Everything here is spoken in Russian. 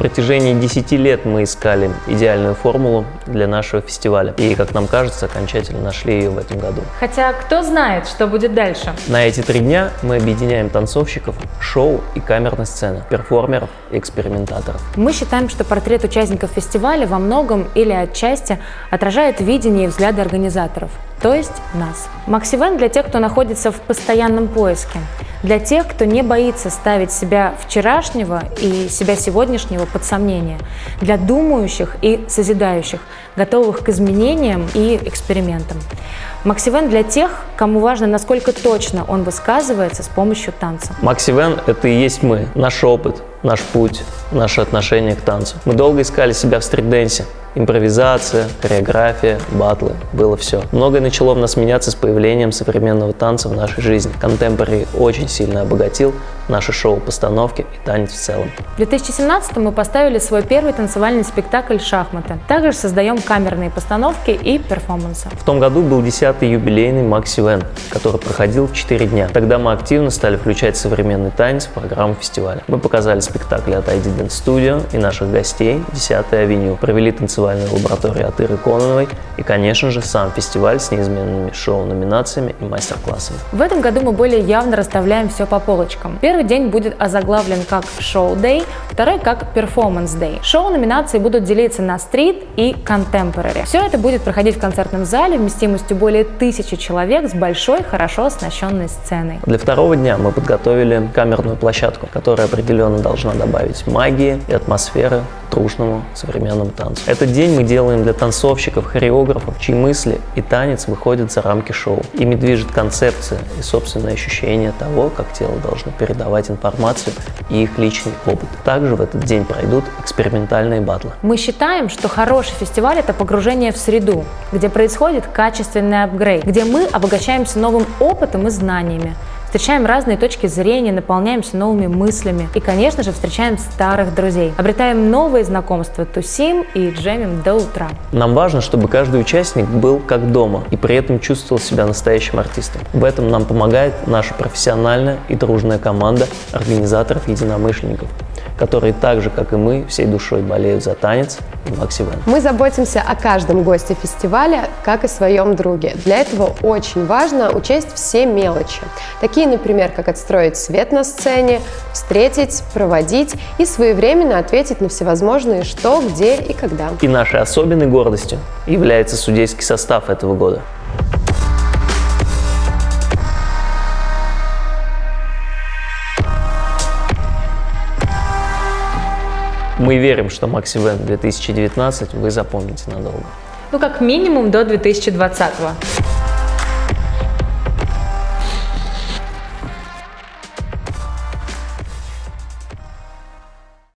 протяжении 10 лет мы искали идеальную формулу для нашего фестиваля. И, как нам кажется, окончательно нашли ее в этом году. Хотя, кто знает, что будет дальше? На эти 3 дня мы объединяем танцовщиков, шоу и камерной сцены, перформеров и экспериментаторов. Мы считаем, что портрет участников фестиваля во многом или отчасти отражает видение и взгляды организаторов, то есть нас. Макс-ивент для тех, кто находится в постоянном поиске, для тех, кто не боится ставить себя вчерашнего и себя сегодняшнего под сомнение, для думающих и созидающих, готовых к изменениям и экспериментам. Макс-ивент для тех, кому важно, насколько точно он высказывается с помощью танца. Макс-ивент – это и есть мы, наш опыт, наш путь, наше отношение к танцу. Мы долго искали себя в стрит-дэнсе. Импровизация, хореография, батлы – было все. Многое начало в нас меняться с появлением современного танца в нашей жизни. Контемпорари очень сильно обогатил наши шоу-постановки и танец в целом. В 2017 мы поставили свой первый танцевальный спектакль «Шахматы». Также создаем камерные постановки и перформансы. В том году был 10-й юбилейный Макс-ивент, который проходил в 4 дня. Тогда мы активно стали включать современный танец в программу фестиваля. Мы показали спектакли от ID Dance Studio и наших гостей 10-й авеню, провели танцевальную лабораторию от Иры Кононовой и, конечно же, сам фестиваль с неизменными шоу-номинациями и мастер-классами. В этом году мы более явно расставляем все по полочкам. Первый день будет озаглавлен как «Шоу-дэй», второй как «Перформанс-дэй». Шоу-номинации будут делиться на стрит и контемпорари. Все это будет проходить в концертном зале вместимостью более 1000 человек с большой, хорошо оснащенной сценой. Для второго дня мы подготовили камерную площадку, которая определенно должна добавить магии и атмосферы трушному современному танцу. Этот день мы делаем для танцовщиков, хореографов, чьи мысли и танец выходят за рамки шоу. Ими движет концепция и собственное ощущение того, как тело должно передавать информацию и их личный опыт. Также в этот день пройдут экспериментальные батлы. Мы считаем, что хороший фестиваль – это погружение в среду, где происходит качественный апгрейд, где мы обогащаемся новым опытом и знаниями, встречаем разные точки зрения, наполняемся новыми мыслями и, конечно же, встречаем старых друзей, обретаем новые знакомства, тусим и джемим до утра. Нам важно, чтобы каждый участник был как дома и при этом чувствовал себя настоящим артистом. В этом нам помогает наша профессиональная и дружная команда организаторов-единомышленников, которые так же, как и мы, всей душой болеют за танец и Макс-ивент. Мы заботимся о каждом госте фестиваля, как и своем друге. Для этого очень важно учесть все мелочи. Такие, например, как отстроить свет на сцене, встретить, проводить и своевременно ответить на всевозможные что, где и когда. И нашей особенной гордостью является судейский состав этого года. Мы верим, что Макс-ивент 2019 вы запомните надолго. Ну, как минимум до 2020-го.